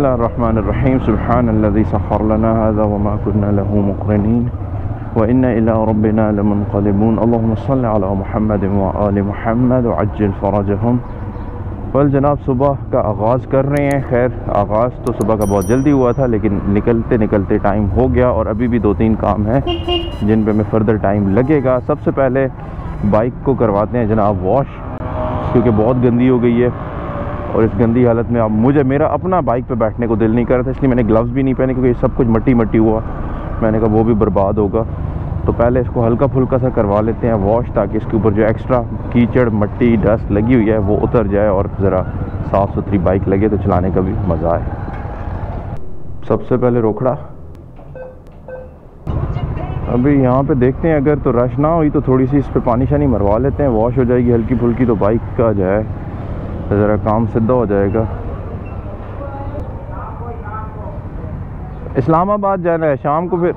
बिस्मिल्लाहिर्रहमानिर्रहीम सुब्हानल्लज़ी सख़्ख़र लना हाज़ा व मा कुन्ना लहू मुक़रिनीन व इन्ना इला रब्बिना लमुनक़लिबून अल्लाहुम्मा सल्लि अला मुहम्मद व आलि मुहम्मद व अज्जिल फ़रजहुम। वल जनाब सुबह का आगाज़ कर रहे हैं। खैर आगाज़ तो सुबह का बहुत जल्दी हुआ था, लेकिन निकलते निकलते टाइम हो गया और अभी भी 2-3 काम हैं जिन पे हमें फ़र्दर टाइम लगेगा। सबसे पहले बाइक को करवाते हैं जनाब वॉश, क्योंकि बहुत गंदी हो गई है और इस गंदी हालत में अब मेरा अपना बाइक पे बैठने को दिल नहीं कर रहा था, इसलिए मैंने ग्लव्स भी नहीं पहने क्योंकि सब कुछ मट्टी मट्टी हुआ। मैंने कहा वो भी बर्बाद होगा, तो पहले इसको हल्का फुल्का सा करवा लेते हैं वॉश, ताकि इसके ऊपर जो एक्स्ट्रा कीचड़ मट्टी डस्ट लगी हुई है वो उतर जाए और ज़रा साफ़ सुथरी बाइक लगे तो चलाने का भी मज़ा आए। सबसे पहले रोकड़ा, अभी यहाँ पे देखते हैं, अगर तो रश ना हुई तो थोड़ी सी इस पर पानी शानी मरवा लेते हैं, वॉश हो जाएगी हल्की फुल्की, तो बाइक का जो है ज़रा काम सीधा हो जाएगा। इस्लामाबाद जाना है शाम को, फिर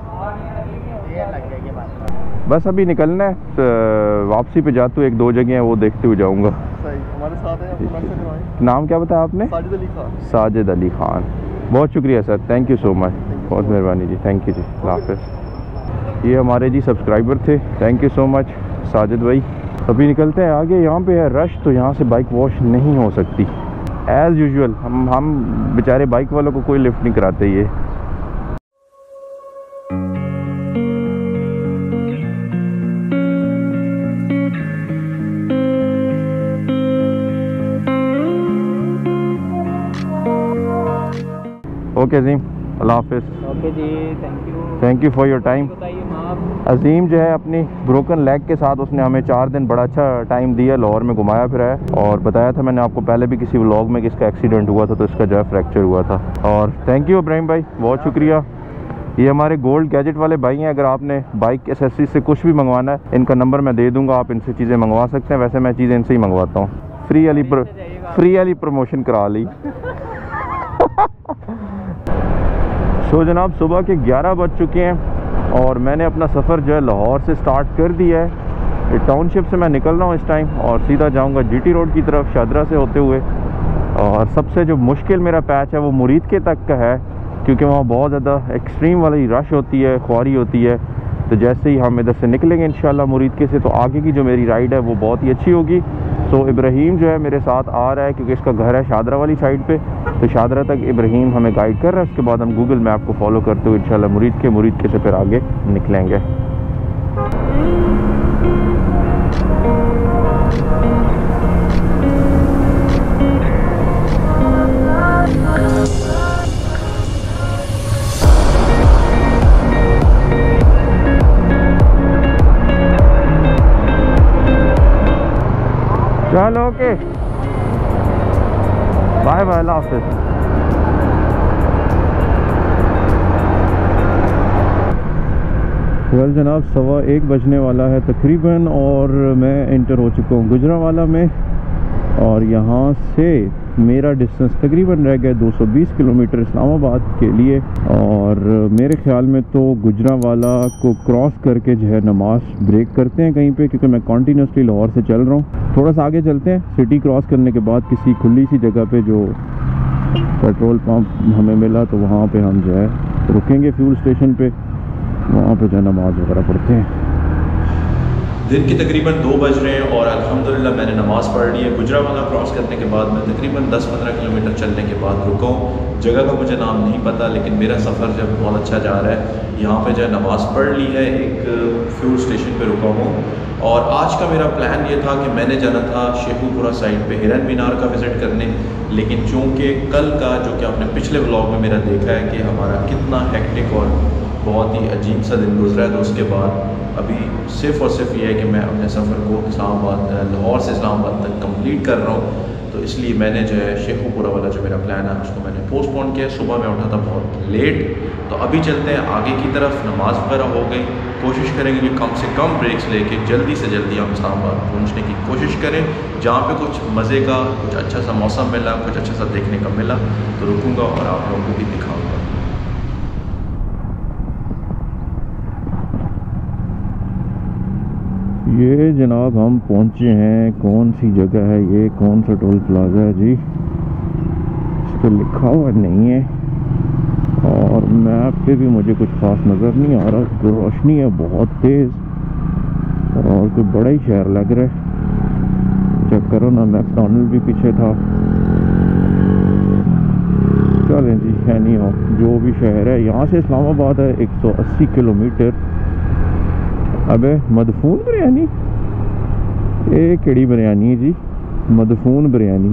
बस अभी निकलना है, तो वापसी पे जाते हुए 1-2 जगह हैं वो देखते हुए जाऊंगा। हमारे साथ है, नाम क्या बताया आपने? साजिद अली खान। साजिद अली खान, बहुत शुक्रिया sir, thank you so much, बहुत मेहरबानी जी, थैंक यू जी, अल्लाह हाफ़िज़। ये हमारे जी सब्सक्राइबर थे, thank you so much Sajid भाई। अभी निकलते हैं आगे, यहाँ पे है रश तो यहाँ से बाइक वॉश नहीं हो सकती एज़ यूजुअल। हम बेचारे बाइक वालों को कोई लिफ्ट नहीं कराते ये। ओके अजीम, अल्लाह हाफ़िज़। ओके जी, thank you for your time. Azeem जो है अपनी ब्रोकन लेग के साथ उसने हमें 4 दिन बड़ा अच्छा टाइम दिया, लाहौर में घुमाया फिराया, और बताया था मैंने आपको पहले भी किसी व्लॉग में कि इसका एक्सीडेंट हुआ था, तो इसका जो है फ्रैक्चर हुआ था। और थैंक यू इब्राहिम भाई, बहुत शुक्रिया। ये हमारे गोल्ड गैजेट वाले भाई हैं, अगर आपने बाइक एसेसरीज से कुछ भी मंगवाना है इनका नंबर मैं दे दूँगा, आप इनसे चीज़ें मंगवा सकते हैं। वैसे मैं चीज़ें इनसे ही मंगवाता हूँ, फ्री वाली प्रमोशन करा ली। तो जनाब सुबह के 11 बज चुके हैं और मैंने अपना सफ़र जो है लाहौर से स्टार्ट कर दिया है। टाउनशिप से मैं निकल रहा हूँ इस टाइम और सीधा जाऊँगा जीटी रोड की तरफ शादरा से होते हुए। और सबसे जो मुश्किल मेरा पैच है वो मुरीद के तक का है, क्योंकि वहाँ बहुत ज़्यादा एक्सट्रीम वाली रश होती है, ख्वारी होती है। तो जैसे ही हम इधर से निकलेंगे इंशाल्लाह मुरीद के से, तो आगे की जो मेरी राइड है वो बहुत ही अच्छी होगी। तो इब्राहिम जो है मेरे साथ आ रहा है, क्योंकि इसका घर है शादरा वाली साइड पे, तो शादरा तक इब्राहिम हमें गाइड कर रहा है। उसके बाद हम गूगल मैप को फॉलो करते हुए इंशाल्लाह मुरीद के से फिर आगे निकलेंगे। चलो ओके, बाय बाय, अल्लाह हाफ़िज़। वेल जनाब 1:15 बजने वाला है तकरीबन और मैं इंटर हो चुका हूँ गुजरावाला में, और यहाँ से मेरा डिस्टेंस तकरीबन रह गया 220 किलोमीटर इस्लामाबाद के लिए। और मेरे ख्याल में तो गुजरावाला को क्रॉस करके जो है नमाज ब्रेक करते हैं कहीं पे, क्योंकि मैं कॉन्टीन्यूसली लाहौर से चल रहा हूँ। थोड़ा सा आगे चलते हैं, सिटी क्रॉस करने के बाद किसी खुली सी जगह पे जो पेट्रोल पंप हमें मिला तो वहाँ पे हम जो है रुकेंगे फ्यूल स्टेशन पे, वहाँ पे जो है नमाज वगैरह पढ़ते हैं। दिन के तकरीबन 2 बज रहे हैं और अल्हम्दुलिल्लाह मैंने नमाज़ पढ़ ली है। गुजरावाला क्रॉस करने के बाद मैं तकरीबन 10-15 किलोमीटर चलने के बाद रुका हूँ। जगह का मुझे नाम नहीं पता, लेकिन मेरा सफ़र जब बहुत अच्छा जा रहा है। यहाँ पे जो है नमाज़ पढ़ ली है, एक फ्यूल स्टेशन पे रुका हूँ। और आज का मेरा प्लान ये था कि मैंने जाना था शेखुपुरा साइड पे हिरन मीनार का विज़िट करने, लेकिन चूँकि कल का जो कि आपने पिछले व्लॉग में मेरा देखा है कि हमारा कितना हेक्टिक और बहुत ही अजीब सा दिन गुजरा है, तो उसके बाद अभी सिर्फ़ और सिर्फ ये है कि मैं अपने सफ़र को लाहौर से इस्लामाबाद तक कंप्लीट कर रहा हूँ। तो इसलिए मैंने जो है शेखुपुरा वाला जो मेरा प्लान है उसको मैंने पोस्टपोन किया। सुबह मैं उठा था बहुत लेट, तो अभी चलते हैं आगे की तरफ। नमाज वगैरह हो गई, कोशिश करेंगे कि कम से कम ब्रेक्स लेके जल्दी से जल्दी हम इस्लामाबाद पहुँचने की कोशिश करें। जहाँ पे कुछ मज़े का, कुछ अच्छा सा मौसम मिला, कुछ अच्छा सा देखने का मिला तो रुकूँगा और आप लोगों को भी दिखाऊँगा। ये जनाब हम पहुंचे हैं, कौन सी जगह है ये, कौन सा टोल प्लाजा है जी? पे लिखा हुआ नहीं है और मैप पे भी मुझे कुछ खास नज़र नहीं आ रहा। रोशनी है बहुत तेज़ और कोई बड़ा ही शहर लग रहा है। चेक करो ना, मैकडॉनल्ड भी पीछे था। चलें जी, है नहीं हो जो भी शहर है। यहाँ से इस्लामाबाद है 180 किलोमीटर। अबे मदफून बिरयानी, ये केड़ी बिरयानी है जी? मदफून बिरयानी।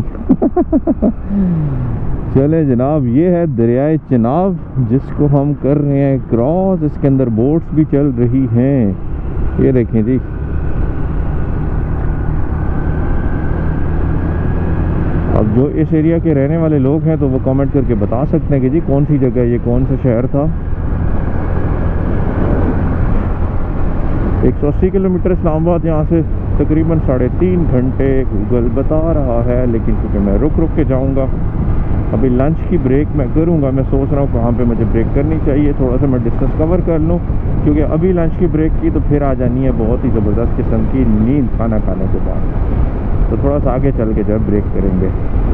चले जनाब, ये है दरियाए चिनाब जिसको हम कर रहे हैं क्रॉस। इसके अंदर बोट्स भी चल रही हैं, ये देखें जी। अब जो इस एरिया के रहने वाले लोग हैं तो वो कमेंट करके बता सकते हैं कि जी कौन सी जगह, ये कौन सा शहर था। 180 किलोमीटर इस्लामाबाद यहाँ से तकरीबन 3.5 घंटे गूगल बता रहा है। लेकिन क्योंकि मैं रुक रुक के जाऊँगा, अभी लंच की ब्रेक मैं करूँगा। मैं सोच रहा हूँ कहाँ पे मुझे ब्रेक करनी चाहिए, थोड़ा सा मैं डिस्टेंस कवर कर लूँ, क्योंकि अभी लंच की ब्रेक की तो फिर आ जानी है बहुत ही ज़बरदस्त किस्म की नींद खाना खाने के बाद। तो थोड़ा सा आगे चल के जो है ब्रेक करेंगे।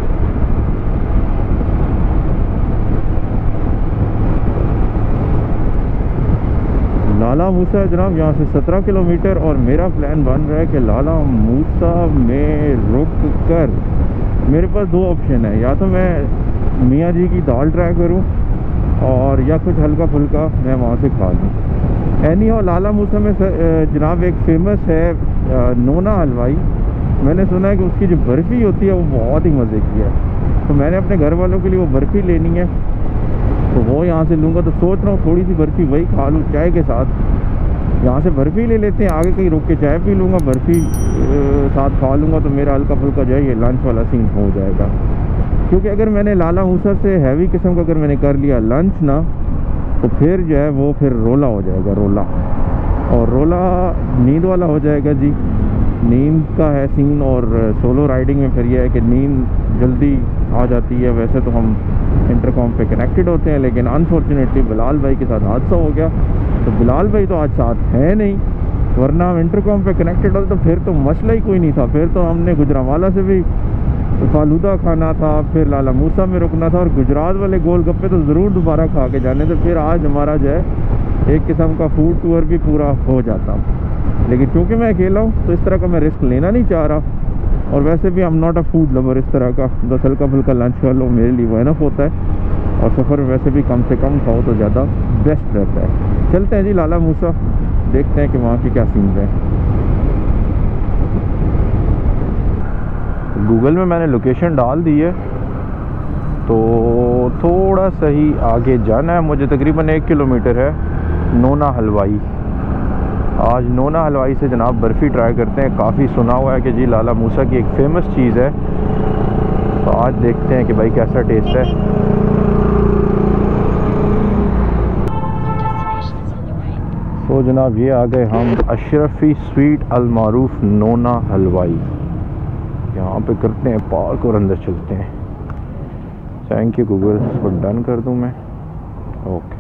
लाला मूसा है जनाब यहाँ से 17 किलोमीटर और मेरा प्लान बन रहा है कि लाला मूसा में रुक कर मेरे पास 2 ऑप्शन है, या तो मैं मियाँ जी की दाल ट्राई करूँ और या कुछ हल्का फुल्का मैं वहाँ से खा लूँ। एनी हो लाला मूसा में जनाब एक फेमस है नोना हलवाई। मैंने सुना है कि उसकी जो बर्फ़ी होती है वो बहुत ही मज़े की है। तो मैंने अपने घर वालों के लिए वो बर्फ़ी लेनी है, तो वो यहाँ से लूँगा। तो सोच रहा हूँ थोड़ी सी बर्फ़ी वही खा लूँ चाय के साथ। यहाँ से बर्फ़ी ले लेते हैं, आगे कहीं रुक के चाय पी लूँगा, बर्फ़ी साथ खा लूँगा, तो मेरा हल्का फुल्का जो है ये लंच वाला सीन हो जाएगा। क्योंकि अगर मैंने लाला मूसा से हैवी किस्म का अगर मैंने कर लिया लंच ना, तो फिर जो है वो फिर रोला हो जाएगा, रोला। और रोला नींद वाला हो जाएगा जी, नींद का है सीन। और सोलो राइडिंग में फिर यह है कि नींद जल्दी आ जाती है। वैसे तो हम इंटरकॉम पे कनेक्टेड होते हैं, लेकिन अनफॉर्चुनेटली बिलाल भाई के साथ हादसा हो गया। तो बिलाल भाई तो आज साथ है नहीं, वरना हम इंटरकॉम पे कनेक्टेड होते तो फिर तो मसला ही कोई नहीं था। फिर तो हमने गुजरांवाला से भी फालूदा खाना था, फिर लाला मूसा में रुकना था, और गुजरात वाले गोलगप्पे तो ज़रूर दोबारा खा के जाने थे। फिर आज हमारा जो है एक किस्म का फूड टूर भी पूरा हो जाता। लेकिन क्योंकि मैं अकेला हूँ तो इस तरह का मैं रिस्क लेना नहीं चाह रहा। और वैसे भी I am not a food lover, इस तरह का बस हल्का फुल्का लंच कर लो मेरे लिए वो इनफ होता है। और सफ़र में वैसे भी कम से कम खाओ तो ज़्यादा बेस्ट रहता है। चलते हैं जी लाला मूसा, देखते हैं कि वहाँ की क्या सीन है। गूगल में मैंने लोकेशन डाल दी है, तो थोड़ा सा ही आगे जाना है मुझे। तकरीबन 1 किलोमीटर है नोना हलवाई। आज नोना हलवाई से जनाब बर्फ़ी ट्राई करते हैं। काफ़ी सुना हुआ है कि जी लाला मूसा की एक फ़ेमस चीज़ है, तो आज देखते हैं कि भाई कैसा टेस्ट है। तो जनाब ये आ गए हम अशरफी स्वीट अलमारूफ नोना हलवाई। यहाँ पे करते हैं पार्क और अंदर चलते हैं। थैंक यू गूगल, इसको डन कर दूँ मैं। ओके,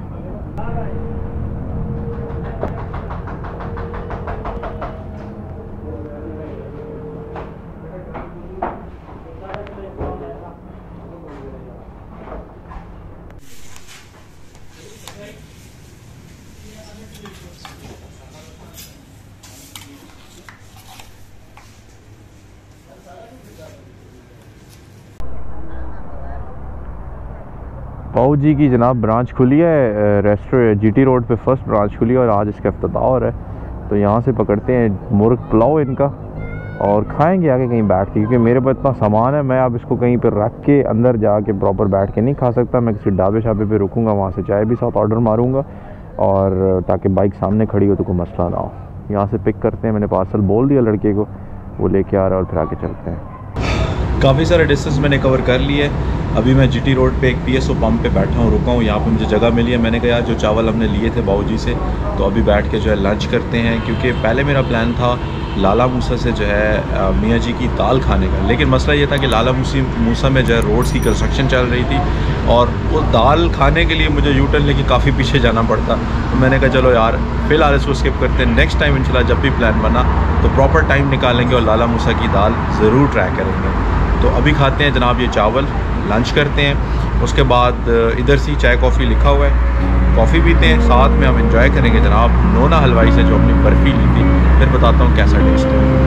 पाऊ जी की जनाब ब्रांच खुली है रेस्टोरेंट जीटी रोड पे, फर्स्ट ब्रांच खुली है और आज इसका इफ्तिताह हो रहा है। तो यहाँ से पकड़ते हैं मुर्ग पुलाव इनका और खाएंगे आगे कहीं बैठ के, क्योंकि मेरे पास इतना सामान है। मैं अब इसको कहीं पर रख के अंदर जाके प्रॉपर बैठ के नहीं खा सकता। मैं किसी ढाबे शाबे पे रुकूंगा, वहाँ से चाय भी साथ ऑर्डर मारूंगा, और ताकि बाइक सामने खड़ी हो तो कोई मसला ना हो। यहाँ से पिक करते हैं, मैंने पार्सल बोल दिया लड़के को, वो लेके आ रहा है और फिर आके चलते हैं। काफ़ी सारे डिस्टेंस मैंने कवर कर लिए। अभी मैं जीटी रोड पे एक पीएसओ पंप पे बैठा हूँ, रुका हूँ। यहाँ पे मुझे जगह मिली है। मैंने कहा यार जो चावल हमने लिए थे बाबूजी से, तो अभी बैठ के जो है लंच करते हैं। क्योंकि पहले मेरा प्लान था लाला मूसा से जो है मियाँ जी की दाल खाने का, लेकिन मसला ये था कि लाला मूसा में जो है रोड्स की कंस्ट्रक्शन चल रही थी और वो दाल खाने के लिए मुझे यू टर्न लेके काफ़ी पीछे जाना पड़ता। तो मैंने कहा चलो यार फ़िलहाल इसको स्किप करते हैं। नेक्स्ट टाइम इंशाल्लाह जब भी प्लान बना तो प्रॉपर टाइम निकालेंगे और लाला मूसा की दाल ज़रूर ट्राई करेंगे। तो अभी खाते हैं जनाब ये चावल लंच करते हैं, उसके बाद इधर से चाय कॉफ़ी लिखा हुआ है, कॉफ़ी पीते हैं, साथ में हम इंजॉय करेंगे जनाब नोना हलवाई से जो अपनी बर्फ़ी ली थी। फिर बताता हूँ कैसा टेस्ट है।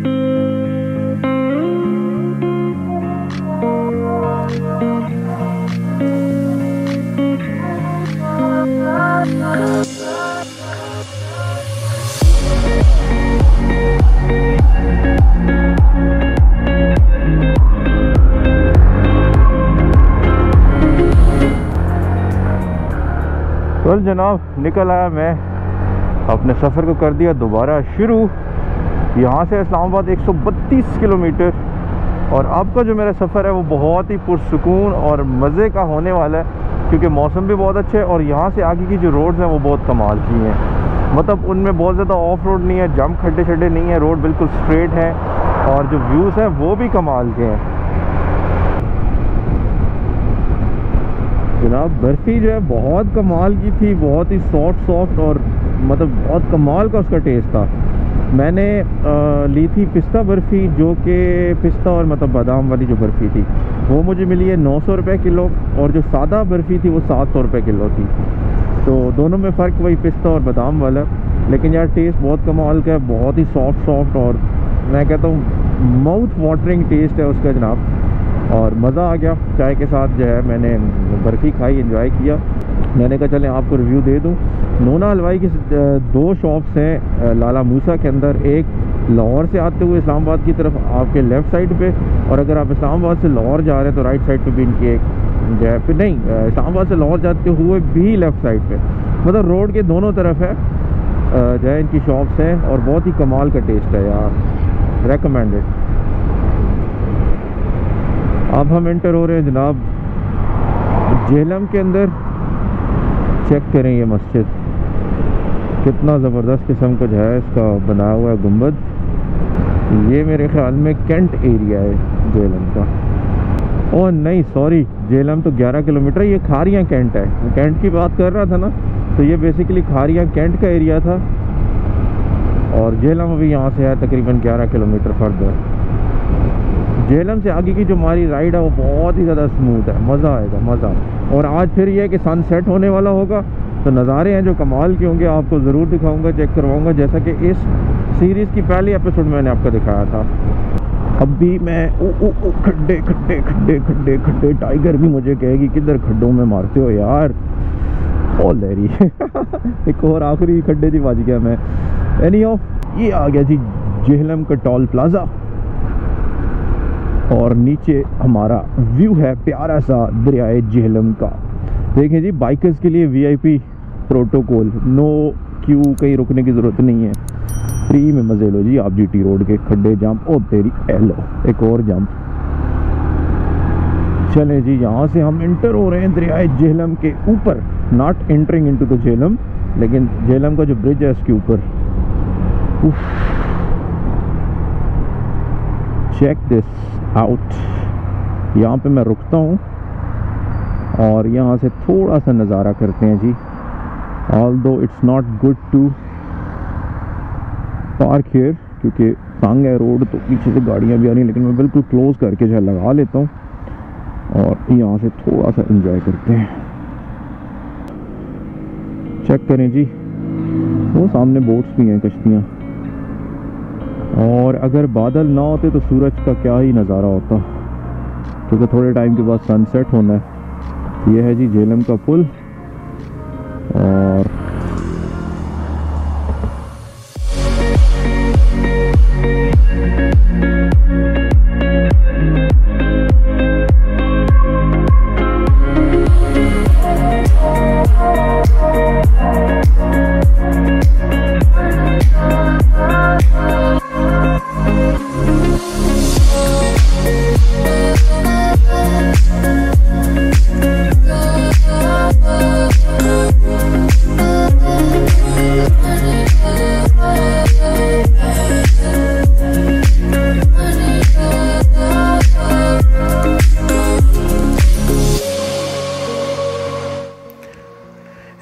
चल जनाब, निकल आया मैं, अपने सफ़र को कर दिया दोबारा शुरू। यहाँ से इस्लामाबाद 132 किलोमीटर, और अब का जो मेरा सफ़र है वो बहुत ही पुरसुकून और मज़े का होने वाला है, क्योंकि मौसम भी बहुत अच्छा है और यहाँ से आगे की जो रोड्स हैं वो बहुत कमाल की हैं। मतलब उनमें बहुत ज़्यादा ऑफ रोड नहीं है, जंप खड्डे खड्डे नहीं है, रोड बिल्कुल स्ट्रेट है, और जो व्यूज़ हैं वो भी कमाल के हैं जनाब। बर्फ़ी जो है बहुत कमाल की थी, बहुत ही सॉफ्ट और मतलब बहुत कमाल का उसका टेस्ट था। मैंने ली थी पिस्ता बर्फ़ी, जो कि पिस्ता और मतलब बादाम वाली जो बर्फ़ी थी वो मुझे मिली है 900 रुपये किलो, और जो सादा बर्फ़ी थी वो 700 रुपये किलो थी। तो दोनों में फ़र्क वही पिस्ता और बादाम वाला, लेकिन यार टेस्ट बहुत कमाल का है, बहुत ही सॉफ्ट और मैं कहता हूँ माउथ वाटरिंग टेस्ट है उसका जनाब। और मज़ा आ गया। चाय के साथ जो है मैंने बर्फ़ी खाई, एंजॉय किया। मैंने कहा चलें आपको रिव्यू दे दूं। नोना हलवाई की 2 शॉप्स हैं लाला मूसा के अंदर, एक लाहौर से आते हुए इस्लामाबाद की तरफ आपके लेफ़्ट साइड पे, और अगर आप इस्लामाबाद से लाहौर जा रहे हैं तो राइट साइड पे भी इनकी एक जो है, फिर नहीं इस्लामाबाद से लाहौर जाते हुए भी लेफ़्ट साइड पे, मतलब रोड के दोनों तरफ है जो है इनकी शॉप्स हैं, और बहुत ही कमाल का टेस्ट है यार, रेकमेंडेड। अब हम एंटर हो रहे हैं जनाब जेहलम के अंदर। चेक करें ये मस्जिद, कितना ज़बरदस्त किस्म का जो है इसका बनाया हुआ है गुंबद। ये मेरे ख्याल में कैंट एरिया है जेहलम का। ओह नहीं सॉरी, जेहलम तो 11 किलोमीटर, ये खारियाँ कैंट है। कैंट की बात कर रहा था ना, तो ये बेसिकली खारियाँ कैंट का एरिया था, और जेहलम अभी यहाँ से है तकरीबन 11 किलोमीटर फर्दर। जेहलम से आगे की जो हमारी राइड है वो बहुत ही ज़्यादा स्मूथ है, मज़ा आएगा मज़ा। और आज फिर ये है कि सनसेट होने वाला होगा, तो नज़ारे हैं जो कमाल के होंगे, आपको ज़रूर दिखाऊंगा, चेक करवाऊंगा, जैसा कि इस सीरीज़ की पहली एपिसोड मैंने आपको दिखाया था। अब भी मैं खड्डे खड्डे खड्डे खड्डे खड्डे, टाइगर भी मुझे कहेगी किधर खड्डों में मारते हो यार, ओ लेरी एक और आखिरी खड्डे थी, बच गया मैं। एनीहाउ ये आ गया जी जेहलम का टोल प्लाजा, और नीचे हमारा व्यू है प्यारा सा दरियाए जेहलम का। देखें जी, बाइकर्स के लिए वीआईपी प्रोटोकॉल, नो क्यू, कहीं रुकने की ज़रूरत नहीं है, फ्री में मज़े लो जी आप जीटी रोड के। खड्डे जंप, ओ तेरी एलो, एक और जंप। चलें जी, यहाँ से हम इंटर हो रहे हैं दरियाए जेहलम के ऊपर, not entering into the Jhelum, लेकिन जेहलम का जो ब्रिज है उसके ऊपर। Check this out. यहाँ पे मैं रुकता हूँ और यहाँ से थोड़ा सा नज़ारा करते हैं जी। Although it's not good to park here, क्योंकि तंग है रोड, तो पीछे से गाड़ियाँ भी आ रही हैं, लेकिन मैं बिल्कुल क्लोज करके जो है लगा लेता हूँ और यहाँ से थोड़ा सा एंजॉय करते हैं। चेक करें जी, वो सामने बोट्स भी हैं, कश्तियाँ, और अगर बादल ना होते तो सूरज का क्या ही नज़ारा होता, क्योंकि थोड़े टाइम के बाद सनसेट होना है। ये है जी जेहलम का पुल, और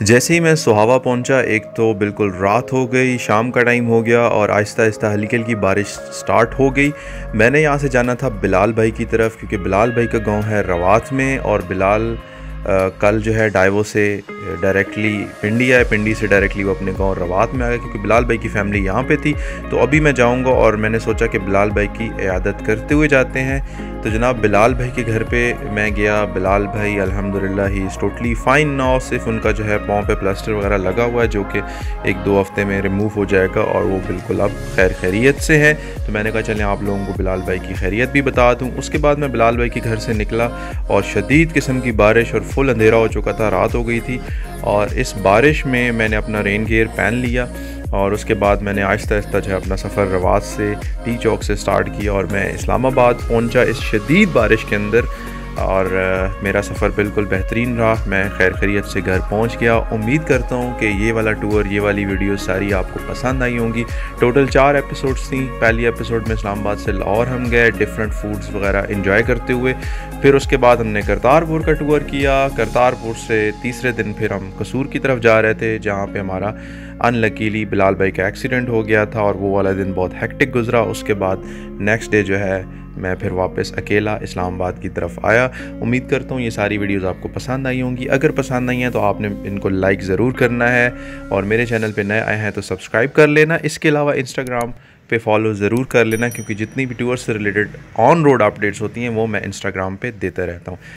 जैसे ही मैं सुहावा पहुंचा, एक तो बिल्कुल रात हो गई, शाम का टाइम हो गया और आहिस्ता आहिस्ता हल्की हल्की बारिश स्टार्ट हो गई। मैंने यहाँ से जाना था बिलाल भाई की तरफ, क्योंकि बिलाल भाई का गांव है रवात में और बिलाल कल जो है डाइवो से डायरेक्टली पिंडी आए, पिंडी से डायरेक्टली वो अपने गांव रवात में आ गए, क्योंकि बिलाल भाई की फैमिली यहाँ पे थी। तो अभी मैं जाऊँगा और मैंने सोचा कि बिलाल भाई की इयादत करते हुए जाते हैं। तो जनाब बिलाल भाई के घर पे मैं गया। बिलाल भाई अल्हम्दुलिल्लाह he is totally fine now. सिर्फ उनका जो है पाँव पे प्लास्टर वगैरह लगा हुआ है, जो कि 1-2 हफ्ते में रिमूव हो जाएगा और वो बिल्कुल अब खैरियत से है। तो मैंने कहा चलें आप लोगों को बिलाल भाई की खैरियत भी बता दूँ। उसके बाद मैं बिलाल भाई के घर से निकला और शदीद किस्म की बारिश और फुल अंधेरा हो चुका था, रात हो गई थी। और इस बारिश में मैंने अपना रेन गियर पहन लिया और उसके बाद मैंने आहिस्ता आहिस्ता जो है अपना सफ़र रवात से टी चौक से स्टार्ट किया और मैं इस्लामाबाद पहुंचा इस शदीद बारिश के अंदर। और मेरा सफ़र बिल्कुल बेहतरीन रहा। मैं खैरियत से घर पहुंच गया। उम्मीद करता हूं कि ये वाला टूर, ये वाली वीडियो सारी आपको पसंद आई होंगी। टोटल 4 एपिसोड्स थी। पहली एपिसोड में इस्लामाबाद से लाहौर हम गए, डिफरेंट फूड्स वगैरह इंजॉय करते हुए। फिर उसके बाद हमने करतारपुर का टूर किया। करतारपुर से तीसरे दिन फिर हम कसूर की तरफ जा रहे थे, जहाँ पे हमारा अनलकीली बिलाल भाई का एक्सीडेंट हो गया था और वो वाला दिन बहुत हेक्टिक गुजरा। उसके बाद नेक्स्ट डे जो है मैं फिर वापस अकेला इस्लामाबाद की तरफ आया। उम्मीद करता हूँ ये सारी वीडियोस आपको पसंद आई होंगी। अगर पसंद नहीं है तो आपने इनको लाइक ज़रूर करना है और मेरे चैनल पे नए आए हैं तो सब्सक्राइब कर लेना। इसके अलावा इंस्टाग्राम पे फॉलो ज़रूर कर लेना, क्योंकि जितनी भी टूर से रिलेटेड ऑन रोड अपडेट्स होती हैं वो मैं इंस्टाग्राम पे देता रहता हूँ।